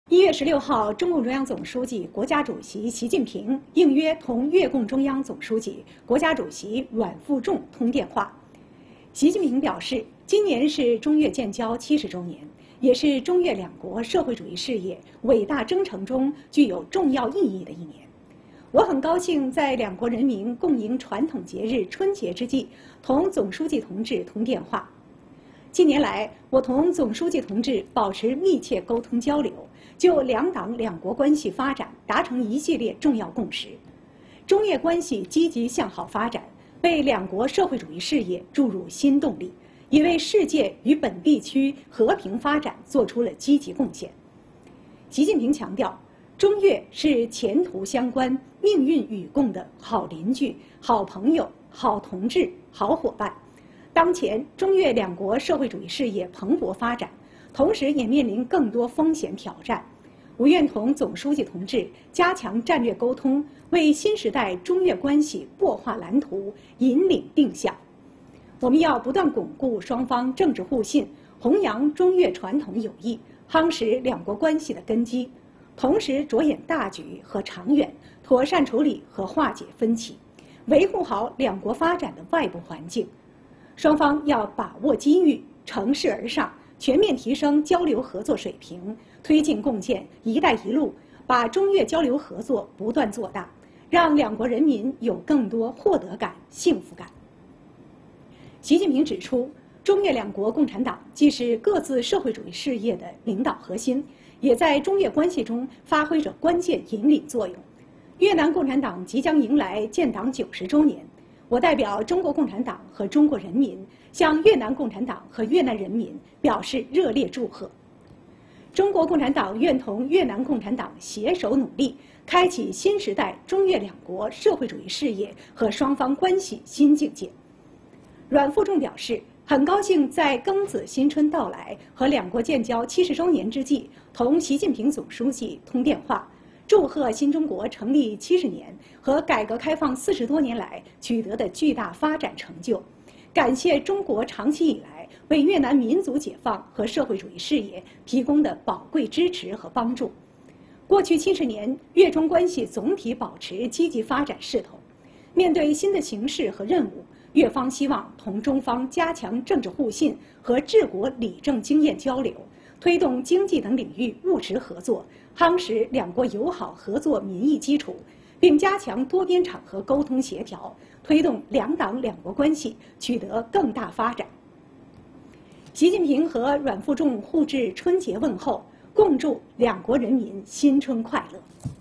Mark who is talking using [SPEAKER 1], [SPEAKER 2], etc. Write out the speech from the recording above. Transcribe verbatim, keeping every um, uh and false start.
[SPEAKER 1] 一月十六号，中共中央总书记、国家主席习近平应约同越共中央总书记、国家主席阮富仲通电话。习近平表示，今年是中越建交七十周年，也是中越两国社会主义事业伟大征程中具有重要意义的一年。我很高兴在两国人民共迎传统节日春节之际，同总书记同志通电话。近年来，我同总书记同志保持密切沟通交流，就两党两国关系发展达成一系列重要共识。中越关系积极向好发展，为两国社会主义事业注入新动力，也为世界与本地区和平发展做出了积极贡献。习近平强调，中越是前途相关、命运与共的好邻居、好朋友、好同志、好伙伴。当前，中越两国社会主义事业蓬勃发展，同时也面临更多风险挑战。我愿同总书记同志加强战略沟通，为新时代中越关系擘画蓝图、引领定向。我们要不断巩固双方政治互信，弘扬中越传统友谊，夯实两国关系的根基，同时着眼大局和长远，妥善处理和化解分歧，维护好两国发展的外部环境。双方要把握机遇，乘势而上，全面提升交流合作水平，推进共建“一带一路”，把中越交流合作不断做大，让两国人民有更多获得感、幸福感。习近平指出，中越两国共产党既是各自社会主义事业的领导核心，也在中越关系中发挥着关键引领作用。越南共产党即将迎来建党九十周年。我代表中国共产党和中国人民，向越南共产党和越南人民表示热烈祝贺。中国共产党愿同越南共产党携手努力，开启新时代中越两国社会主义事业和双方关系新境界。阮富仲表示，很高兴在庚子新春到来和两国建交七十周年之际，同习近平总书记通电话，祝贺新中国成立七十年和改革开放四十多年来取得的巨大发展成就，感谢中国长期以来为越南民族解放和社会主义事业提供的宝贵支持和帮助。过去七十年，越中关系总体保持积极发展势头。面对新的形势和任务，越方希望同中方加强政治互信和治国理政经验交流，推动经济等领域务实合作，夯实两国友好合作民意基础，并加强多边场合沟通协调，推动两党两国关系取得更大发展。习近平和阮富仲互致春节问候，共祝两国人民新春快乐。